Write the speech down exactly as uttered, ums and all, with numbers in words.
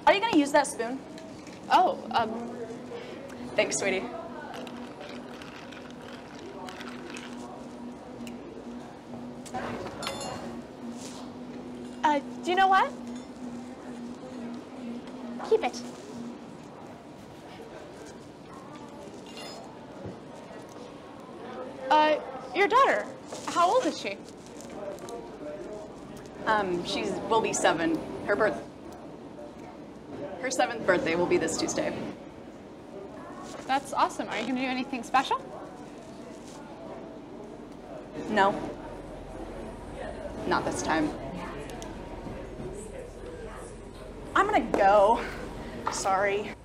Are you gonna use that spoon? Oh, um, Thanks, sweetie. uh, do you know what? Keep it. Uh, your daughter, how old is she? Um, she's will be seven. Her birth. Her seventh birthday will be this Tuesday. That's awesome. Are you gonna do anything special? No. Not this time. I'm gonna go. Sorry.